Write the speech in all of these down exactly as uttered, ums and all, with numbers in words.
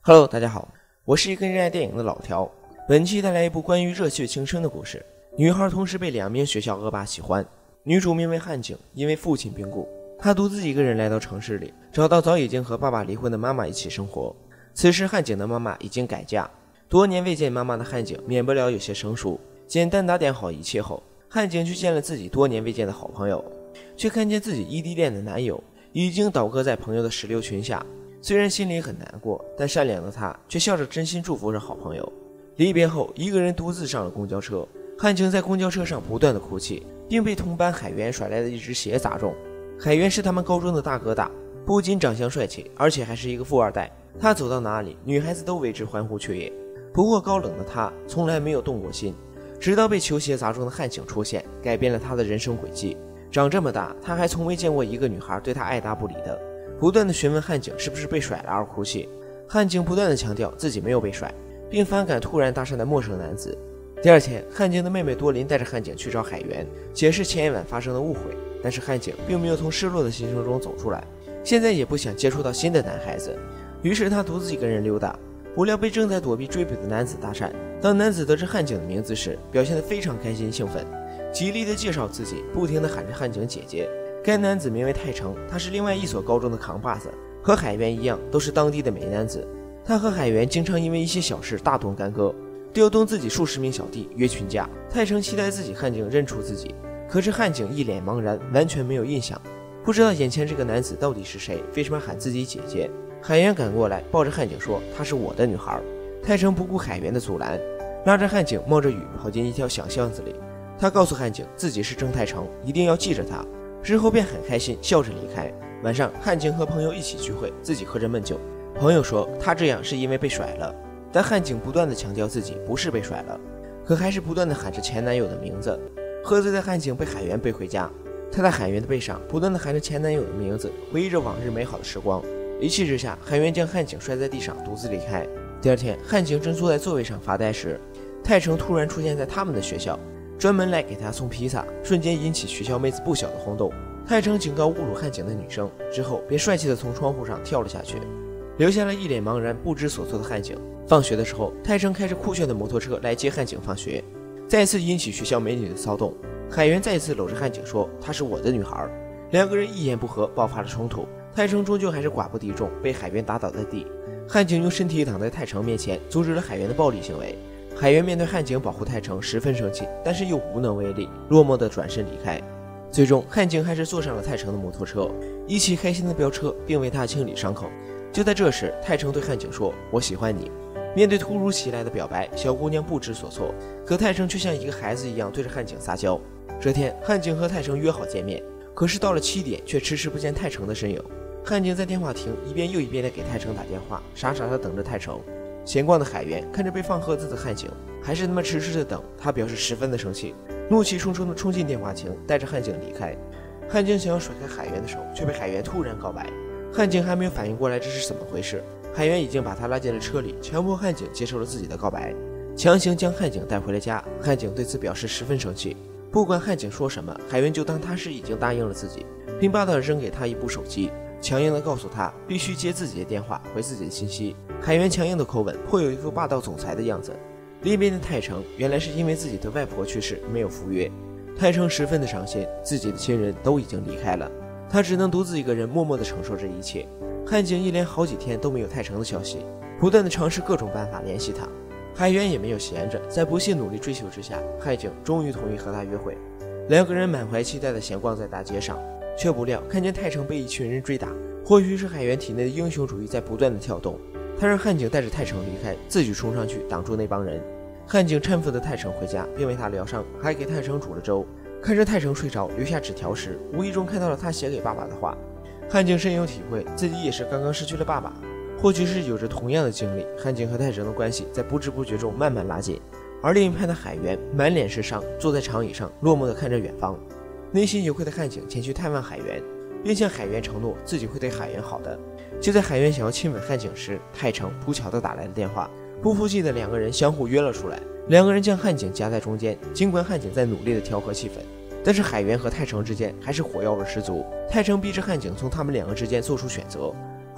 Hello， 大家好，我是一个热爱电影的老条。本期带来一部关于热血青春的故事。女孩同时被两名学校恶霸喜欢。女主名为汉景，因为父亲病故，她独自一个人来到城市里，找到早已经和爸爸离婚的妈妈一起生活。此时汉景的妈妈已经改嫁，多年未见妈妈的汉景免不了有些生疏。简单打点好一切后，汉景去见了自己多年未见的好朋友，却看见自己异地恋的男友已经倒戈在朋友的石榴裙下。虽然心里很难过，但善良的他却笑着真心祝福着好朋友。离别后，一个人独自上了公交车，汉景在公交车上不断的哭泣，并被同班海源甩来的一只鞋砸中。海源是他们高中的大哥大，不仅长相帅气，而且还是一个富二代。他走到哪里，女孩子都为之欢呼雀跃。不过高冷的他从来没有动过心，直到被球鞋砸中的汉景出现，改变了他的人生轨迹。长这么大，他还从未见过一个女孩对他爱答不理的，不断的询问汉景是不是被甩了而哭泣。汉景不断的强调自己没有被甩，并反感突然搭讪的陌生男子。第二天，汉景的妹妹多琳带着汉景去找海源，解释前一晚发生的误会，但是汉景并没有从失落的心声中走出来，现在也不想接触到新的男孩子，于是他独自一个人溜达，不料被正在躲避追捕的男子搭讪。当男子得知汉景的名字时，表现得非常开心兴奋，极力的介绍自己，不停地喊着汉景姐姐。该男子名为泰成，他是另外一所高中的扛把子，和海源一样都是当地的美男子。他和海源经常因为一些小事大动干戈，调动自己数十名小弟约群架。泰成期待自己汉景认出自己，可是汉景一脸茫然，完全没有印象，不知道眼前这个男子到底是谁，为什么喊自己姐姐。海源赶过来抱着汉景说她是我的女孩。泰成不顾海源的阻拦，拉着汉景冒着雨跑进一条小巷子里。他告诉汉景自己是郑泰成，一定要记着他，之后便很开心笑着离开。晚上汉景和朋友一起聚会，自己喝着闷酒。朋友说他这样是因为被甩了，但汉景不断的强调自己不是被甩了，可还是不断的喊着前男友的名字。喝醉的汉景被海源背回家，他在海源的背上不断的喊着前男友的名字，回忆着往日美好的时光。一气之下，海源将汉景摔在地上，独自离开。第二天，汉景正坐在座位上发呆时，泰成突然出现在他们的学校，专门来给他送披萨，瞬间引起学校妹子不小的轰动。泰成警告侮辱汉景的女生之后，便帅气的从窗户上跳了下去，留下了一脸茫然不知所措的汉景。放学的时候，泰成开着酷炫的摩托车来接汉景放学，再次引起学校美女的骚动。海源再一次搂着汉景说她是我的女孩，两个人一言不合爆发了冲突。泰成终究还是寡不敌众，被海源打倒在地。汉景用身体挡在泰成面前，阻止了海源的暴力行为。海源面对汉景保护泰成十分生气，但是又无能为力，落寞地转身离开。最终汉景还是坐上了泰成的摩托车，一起开心的飙车，并为他清理伤口。就在这时，泰成对汉景说我喜欢你。面对突如其来的表白，小姑娘不知所措，可泰成却像一个孩子一样对着汉景撒娇。这天汉景和泰成约好见面，可是到了七点却迟迟不见泰成的身影。汉景在电话亭一遍又一遍地给泰成打电话，傻傻地等着泰成。闲逛的海源看着被放鸽子的汉景，还是那么迟迟的等，他表示十分的生气，怒气冲冲地冲进电话亭，带着汉景离开。汉景想要甩开海源的手，却被海源突然告白。汉景还没有反应过来这是怎么回事，海源已经把他拉进了车里，强迫汉景接受了自己的告白，强行将汉景带回了家。汉景对此表示十分生气，不管汉景说什么，海源就当他是已经答应了自己，并霸道地扔给他一部手机，强硬地告诉他必须接自己的电话，回自己的信息。海源强硬的口吻颇有一副霸道总裁的样子。另一边的泰成原来是因为自己的外婆去世没有赴约，泰成十分的伤心，自己的亲人都已经离开了，他只能独自一个人默默地承受这一切。汉景一连好几天都没有泰成的消息，不断地尝试各种办法联系他。海源也没有闲着，在不懈努力追求之下，汉景终于同意和他约会。两个人满怀期待地闲逛在大街上，却不料看见泰成被一群人追打。或许是海源体内的英雄主义在不断的跳动，他让汉景带着泰成离开，自己冲上去挡住那帮人。汉景搀扶的泰成回家，并为他疗伤，还给泰成煮了粥。看着泰成睡着留下纸条时，无意中看到了他写给爸爸的话。汉景深有体会，自己也是刚刚失去了爸爸，或许是有着同样的经历，汉景和泰成的关系在不知不觉中慢慢拉近。而另一派的海源满脸是伤，坐在长椅上落寞地看着远方。内心有愧的汉景前去探望海源，并向海源承诺自己会对海源好的。就在海源想要亲吻汉景时，泰成不巧地打来了电话，不服气的两个人相互约了出来，两个人将汉景夹在中间。尽管汉景在努力地调和气氛，但是海源和泰成之间还是火药味十足。泰成逼着汉景从他们两个之间做出选择，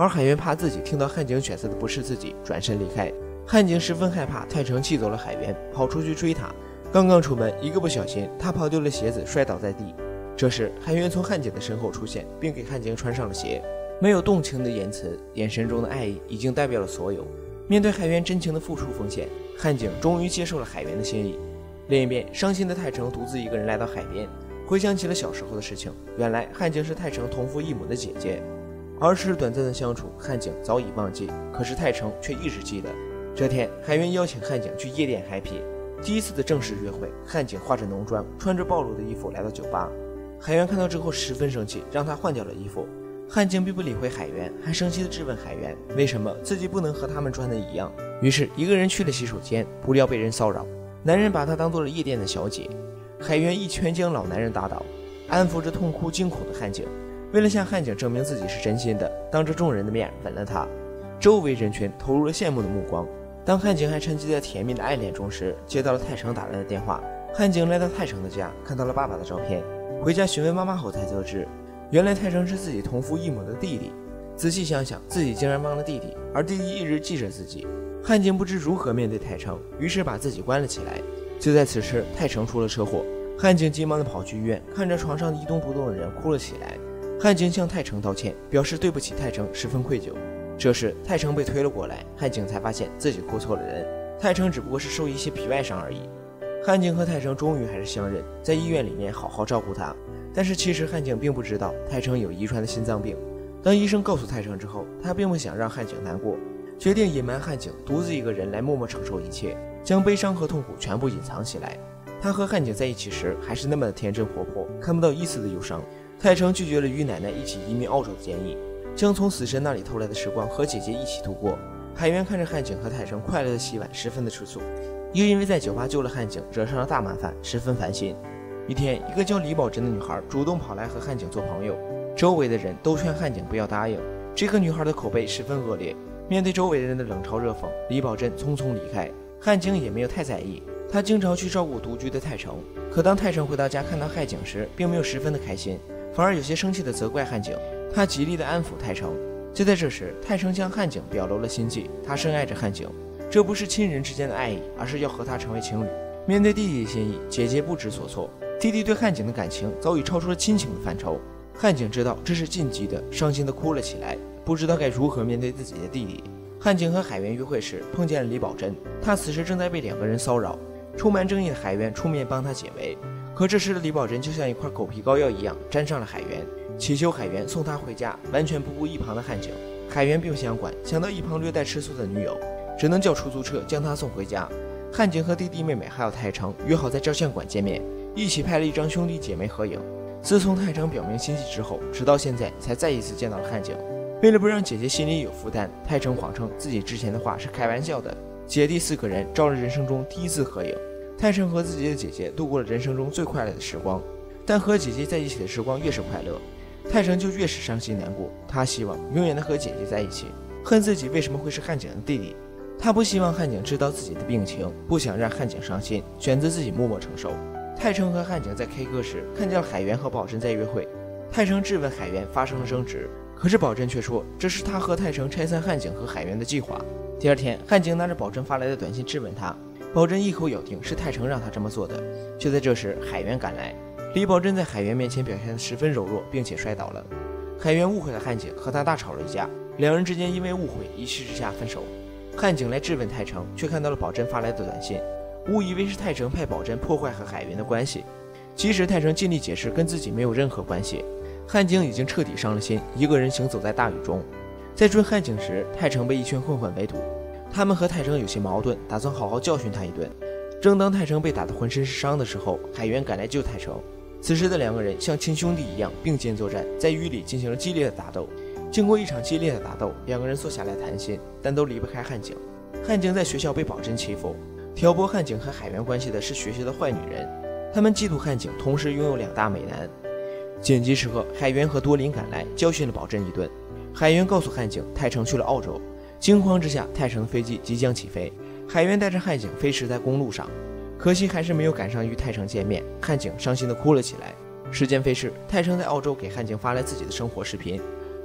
而海源怕自己听到汉景选择的不是自己，转身离开。汉景十分害怕泰成气走了海源，跑出去追他。刚刚出门，一个不小心，他跑丢了鞋子，摔倒在地。这时，海源从汉景的身后出现，并给汉景穿上了鞋。没有动情的言辞，眼神中的爱意已经代表了所有。面对海源真情的付出奉献，汉景终于接受了海源的心意。另一边，伤心的泰成独自一个人来到海边，回想起了小时候的事情。原来汉景是泰成同父异母的姐姐，儿时短暂的相处，汉景早已忘记，可是泰成却一直记得。这天，海源邀请汉景去夜店 happy。第一次的正式约会，汉景化着浓妆，穿着暴露的衣服来到酒吧。海源看到之后十分生气，让他换掉了衣服。汉景并不理会海源，还生气地质问海源为什么自己不能和他们穿的一样。于是一个人去了洗手间，不料被人骚扰，男人把他当做了夜店的小姐。海源一拳将老男人打倒，安抚着痛哭惊恐的汉景。为了向汉景证明自己是真心的，当着众人的面吻了他。周围人群投入了羡慕的目光。当汉景还沉浸在甜蜜的爱恋中时，接到了泰成打来的电话。汉景来到泰成的家，看到了爸爸的照片，回家询问妈妈后才得知，原来泰成是自己同父异母的弟弟。仔细想想，自己竟然忘了弟弟，而弟弟一直记着自己。汉景不知如何面对泰成，于是把自己关了起来。就在此时，泰成出了车祸，汉景急忙地跑去医院，看着床上一动不动的人哭了起来。汉景向泰成道歉，表示对不起泰成，十分愧疚。这时泰成被推了过来，汉景才发现自己哭错了人，泰成只不过是受一些皮外伤而已。汉景和泰成终于还是相认，在医院里面好好照顾他。但是其实汉景并不知道泰成有遗传的心脏病。当医生告诉泰成之后，他并不想让汉景难过，决定隐瞒汉景，独自一个人来默默承受一切，将悲伤和痛苦全部隐藏起来。他和汉景在一起时还是那么的天真活泼，看不到一丝的忧伤。泰成拒绝了与奶奶一起移民澳洲的建议，将从死神那里偷来的时光和姐姐一起度过。海源看着汉景和泰成快乐的洗碗，十分的吃醋，又因为在酒吧救了汉景，惹上了大麻烦，十分烦心。一天，一个叫李宝珍的女孩主动跑来和汉景做朋友，周围的人都劝汉景不要答应。这个女孩的口碑十分恶劣，面对周围人的冷嘲热讽，李宝珍匆匆离开。汉景也没有太在意，他经常去照顾独居的泰成。可当泰成回到家看到汉景时，并没有十分的开心，反而有些生气地责怪汉景。他极力地安抚泰成。就在这时，泰成向汉景表露了心迹，他深爱着汉景，这不是亲人之间的爱意，而是要和他成为情侣。面对弟弟的心意，姐姐不知所措。弟弟对汉景的感情早已超出了亲情的范畴，汉景知道这是禁忌的，伤心地哭了起来，不知道该如何面对自己的弟弟。汉景和海源约会时碰见了李宝珍，他此时正在被两个人骚扰，充满争议的海源出面帮他解围。可这时的李宝珍就像一块狗皮膏药一样沾上了海源，祈求海源送他回家，完全不顾一旁的汉景。海源并不想管，想到一旁略带吃醋的女友，只能叫出租车将他送回家。汉景和弟弟妹妹还有泰成约好在照相馆见面，一起拍了一张兄弟姐妹合影。自从泰成表明心迹之后，直到现在才再一次见到了汉景。为了不让姐姐心里有负担，泰成谎称自己之前的话是开玩笑的。姐弟四个人照了人生中第一次合影。泰成和自己的姐姐度过了人生中最快乐的时光，但和姐姐在一起的时光越是快乐，泰成就越是伤心难过。他希望永远的和姐姐在一起，恨自己为什么会是汉景的弟弟。他不希望汉景知道自己的病情，不想让汉景伤心，选择自己默默承受。泰成和汉景在 K 歌时看见了海源和宝珍在约会，泰成质问海源发生了争执，可是宝珍却说这是他和泰成拆散汉景和海源的计划。第二天，汉景拿着宝珍发来的短信质问他，宝珍一口咬定是泰成让他这么做的。就在这时，海源赶来，李宝珍在海源面前表现得十分柔弱，并且摔倒了。海源误会了汉景，和他大吵了一架，两人之间因为误会一气之下分手。汉景来质问泰成，却看到了宝珍发来的短信，误以为是泰成派宝珍破坏和海源的关系。即使泰成尽力解释跟自己没有任何关系，汉景已经彻底伤了心，一个人行走在大雨中。在追汉景时，泰成被一群混混围堵，他们和泰成有些矛盾，打算好好教训他一顿。正当泰成被打得浑身是伤的时候，海源赶来救泰成。此时的两个人像亲兄弟一样并肩作战，在雨里进行了激烈的打斗。经过一场激烈的打斗，两个人坐下来谈心，但都离不开汉景。汉景在学校被宝珍欺负，挑拨汉景和海源关系的是学校的坏女人，他们嫉妒汉景同时拥有两大美男。紧急时刻，海源和多林赶来，教训了宝珍一顿。海源告诉汉景，泰成去了澳洲。惊慌之下，泰成的飞机即将起飞，海源带着汉景飞驰在公路上，可惜还是没有赶上与泰成见面。汉景伤心地哭了起来。时间飞逝，泰成在澳洲给汉景发来自己的生活视频。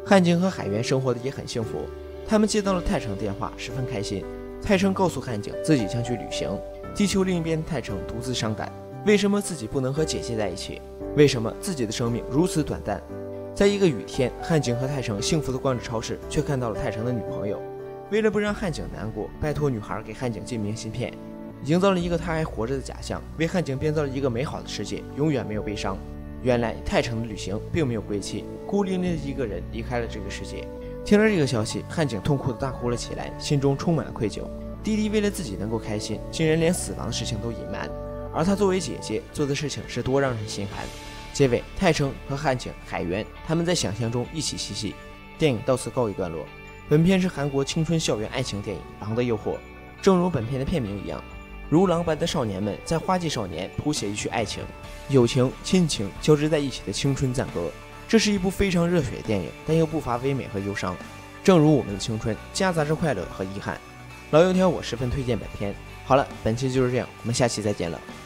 汉景和海源生活的也很幸福，他们接到了泰成的电话，十分开心。泰成告诉汉景自己将去旅行，地球另一边的泰成独自伤感，为什么自己不能和姐姐在一起？为什么自己的生命如此短暂？在一个雨天，汉景和泰成幸福地逛着超市，却看到了泰成的女朋友。为了不让汉景难过，拜托女孩给汉景寄明信片，营造了一个他还活着的假象，为汉景编造了一个美好的世界，永远没有悲伤。原来泰成的旅行并没有归期，孤零零的一个人离开了这个世界。听了这个消息，汉景痛苦地大哭了起来，心中充满了愧疚。弟弟为了自己能够开心，竟然连死亡的事情都隐瞒，而他作为姐姐做的事情是多让人心寒。结尾，泰成和汉景、海源他们在想象中一起嬉戏。电影到此告一段落。本片是韩国青春校园爱情电影《狼的诱惑》，正如本片的片名一样，如狼般的少年们在花季少年谱写一曲爱情、友情、亲情交织在一起的青春赞歌。这是一部非常热血的电影，但又不乏唯美和忧伤。正如我们的青春，夹杂着快乐和遗憾。老油条，我十分推荐本片。好了，本期就是这样，我们下期再见了。